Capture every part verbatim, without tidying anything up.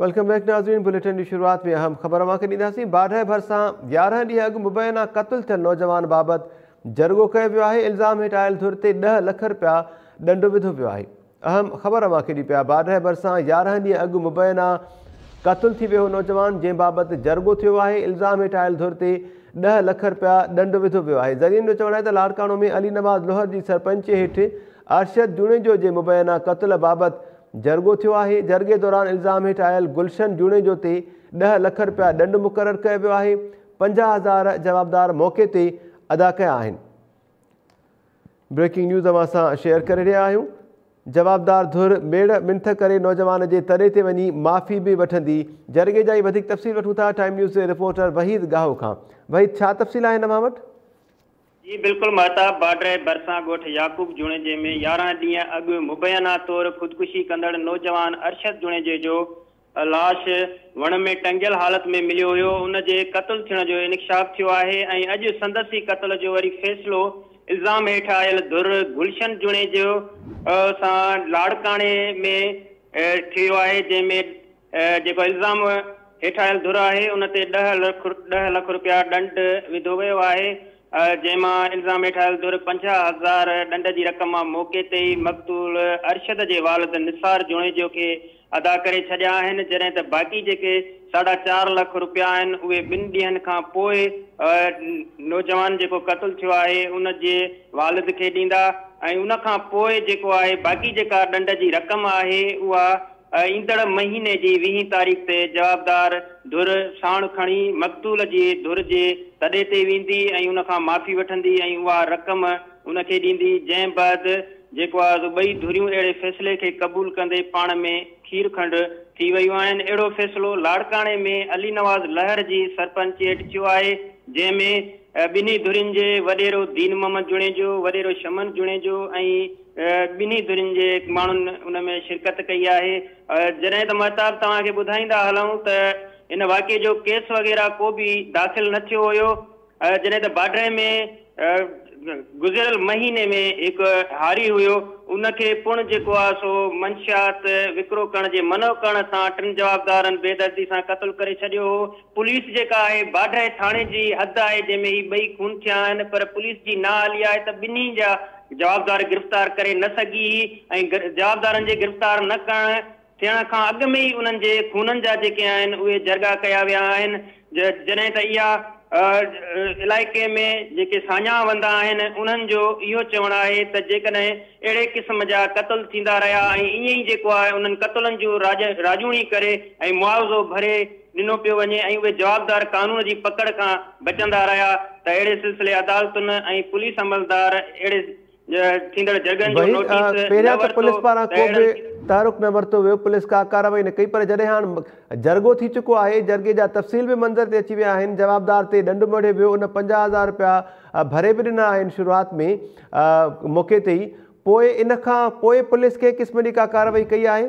Welcome back नाज़रीन। Bulletin की शुरुआत में अहम ख़बर मां ॾींदासीं। बाढ़ भरिसां यारहं ॾींहं अॻु मुबैना क़त्ल थियल नौजवान बाबति जरगो कयो वियो आहे। इल्ज़ाम हेठि आयल धुर ते ॾह लख रुपया ॾंड विधो वियो आहे। अहम ख़बर मां ॾी पिया। बाढ़ भरिसां यारहं ॾींहं अॻु मुबैना क़त्ल थी वियो नौजवान जंहिं बाबति जरगो थियो आहे। इल्ज़ाम हेठि आयल धुर ते ॾह लख रुपया ॾंड विधो वियो आहे। ज़रियनि जो चवणु आहे त लाड़काणो में अली नवाज़ लोहर जी सरपंच हेठि अरशद जूणेजो जे मुबैना क़त्ल बाबति जरगो थियो आहे। जरगे दौरान इल्ज़ाम हेठि आयल गुलशन जूणेजो ते ॾह लख रुपया ॾंड मुक़ररु कयो वियो आहे। पंजाह हज़ार जवाबदार मौक़े ते अदा कया आहिनि। ब्रेकिंग न्यूज़ अवां सां शेयर करे रहिया आहियूं। जवाबदार धुर मेड़ मिंथ करे नौजवान जे तरे ते वञी माफ़ी बि वठंदी। जरगे जा ई वधीक तफ़सील वठूं था टाइम न्यूज़ जे रिपोर्टर वहीद गाहो खां। वहीद, छा तफ़सील आहे हिन वटि? जी बिल्कुल महताब। बाढ़ भरिसां ॻोठ याकूब जूणेजे में यारहं ॾींहं अॻु मुबैना तौर ख़ुदकुशी कंदड़ नौजवान अरशद जूणेजे जो लाश वण में टंगियल हालत में मिलियो हुयो। उन जे क़त्ल थियण जो इंकशाफ थियो आहे ऐं अॼु संदसी क़त्ल जो वरी फ़ैसिलो इल्ज़ाम हेठि आयल धुर गुलशन जूणेजो सां लाड़काणे में थियो आहे, जंहिंमें जेको इल्ज़ाम हेठि आयल धुर आहे उन ते ॾह लख ॾह लख रुपया ॾंड विधो वियो आहे। जंहिंमां इल्ज़ाम हेठि आयल धुर पंजाह हज़ार ॾंड जी रक़म मौक़े ते ई मक़तूल अरशद जे वालिद निसार जूणेजो खे अदा करे छॾिया आहिनि, जॾहिं त बाक़ी जेके साढा चारि लख रुपया आहिनि उहे ॿिनि ॾींहंनि खां पोइ नौजवान जेको क़त्ल थियो आहे उन जे वालिद खे ॾींदा ऐं उन खां पोइ जेको आहे बाक़ी जेका ॾंड जी रक़म आहे उहा ईंदड़ महीने जी वीहीं तारीख़ ते जवाबदार धुर साण खणी मक़तूल जी धुर जे तॾे ते वेंदी ऐं उन खां माफ़ी वठंदी ऐं उहा रक़म उनखे ॾींदी। जंहिं बैदि जेको आहे ॿई धुरियूं अहिड़े फ़ैसिले खे क़बूल कंदे पाण में खीर खंड थी वियूं आहिनि। अहिड़ो फ़ैसिलो लाड़काणे में अली नवाज़ लहर जी सरपंच हेठि थियो आहे, जंहिंमें ॿिन्ही धुरियुनि जे वॾेरो दीन मोहम्मद जूणेजो, वॾेरो शमन जूणेजो ऐं ॿिन्ही धुरियुनि जे माण्हुनि उन में शिरकत कई आहे। जॾहिं त महताब तव्हांखे ॿुधाईंदा हलूं त इन वाक़े जो केस वग़ैरह को बि दाख़िल न थियो हुयो, जॾहिं त बाड्रे में गुज़िरियल महीने में हिकु हारी हुयो उनखे पुण जेको आहे सो मंशियात विकिरो करण जे मनो करण सां टिनि जवाबदारनि बेदर्दी सां क़त्ल करे छॾियो हो। पुलिस जेका आहे बाड्रे थाणे जी हद आहे जंहिंमें ही ॿई खून थिया आहिनि, पर पुलिस जी ना हली आहे त ॿिन्ही जा जवाबदार गिरफ़्तार करे न सघी ऐं जवाबदारनि जे गिरफ़्तार न करण थियण खां अॻु में ई उन्हनि जे खूननि जा जेके आहिनि उहे जरगा कया विया आहिनि। जॾहिं त इहा इलाइक़े में जेके साञा वंदा आहिनि उन्हनि जो इहो चवणु आहे त जेकॾहिं अहिड़े क़िस्म जा क़त्ल थींदा रहिया ऐं ईअं ई जेको आहे उन्हनि क़त्लनि जो राज राजूणी करे ऐं मुआवज़ो भरे ॾिनो पियो वञे ऐं उहे जवाबदार कानून जी पकड़ खां बचंदा रहिया त अहिड़े सिलसिले अदालतुनि ऐं पुलिस अमलदार अहिड़े थींदड़ जगनि जो नोटिस पहिरियां त पुलिस पारां को बि तारुक न वरितो वियो, पुलिस का कार्रवाई न कई, पर जॾहिं हाणे जरगो थी चुको आहे, जरगे जा तफ़सील बि मंज़र ते अची विया आहिनि, जवाबदार ते ॾंड मोड़े वियो, उन पंजाह हज़ार रुपया भरे बि ॾिना आहिनि शुरूआत में मौक़े ते ई, पोइ इन खां पोइ पुलिस खे क़िस्म जी का कार्रवाई कई आहे?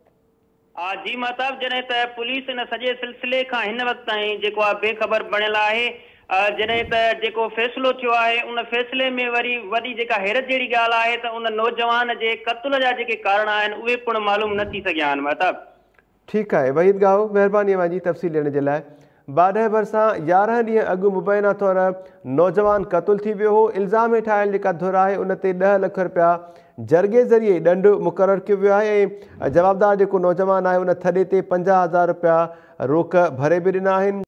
हा जी महताब, जॾहिं त पुलिस इन सॼे सिलसिले खां हिन वक़्त ताईं जेको आहे बेख़बर बणियल आहे। जॾहिं त जेको फ़ैसिलो थियो आहे उन फ़ैसिले में वरी वॾी जेका हैरत जहिड़ी ॻाल्हि आहे त उन नौजवान जे क़त्ल जा जेके कारण आहिनि उहे पिणु मालूम न थी सघिया आहिनि। महताब ठीकु आहे वहीद गाहो, महिरबानी मुंहिंजी तफ़सील ॾियण जे लाइ। बाढ़ भरिसां यारहं ॾींहं अॻु मुबैना तौर नौजवान क़त्ल थी वियो हो। इल्ज़ाम हेठि आयल जेका धुर आहे उन ते ॾह लख रुपया जरगे ज़रिए ॾंड मुक़ररु कयो वियो आहे ऐं जवाबदार जेको नौजवान आहे उन थॾे ते पंजाह हज़ार रुपया रोक भरे बि ॾिना आहिनि।